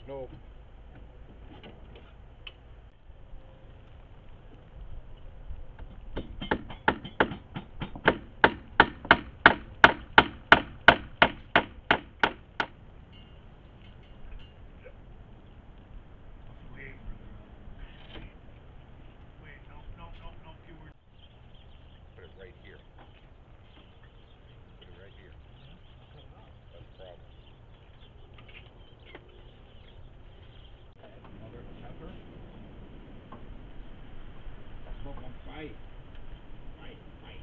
No. Put it right here. Put it right here. That's the problem. Another pepper. Smoke on fight. Fight, fight.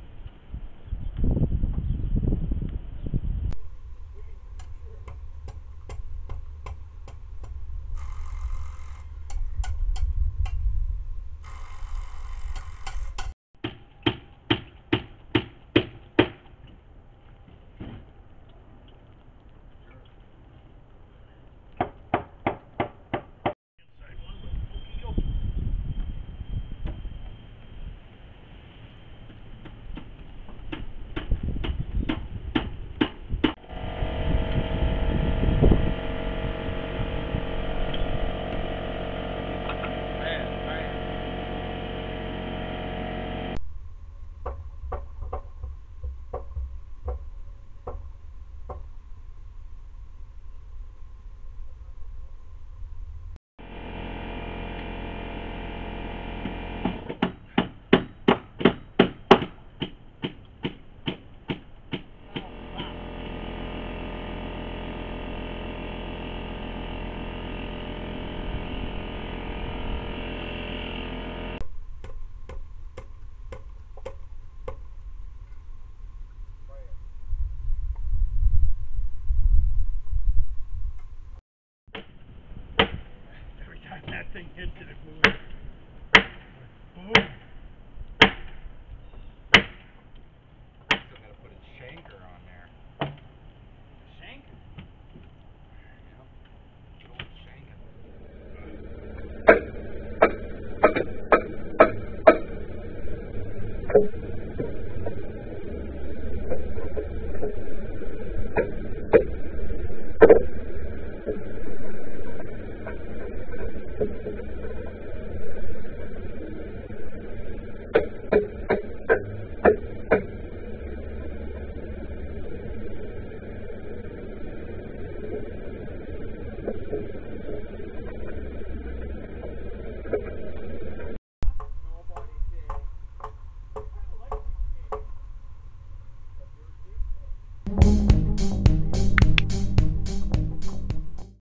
Every time that thing hits it, it moves. Boom. Still gotta put a shanker on there. Shank. Yep. Good old shanking.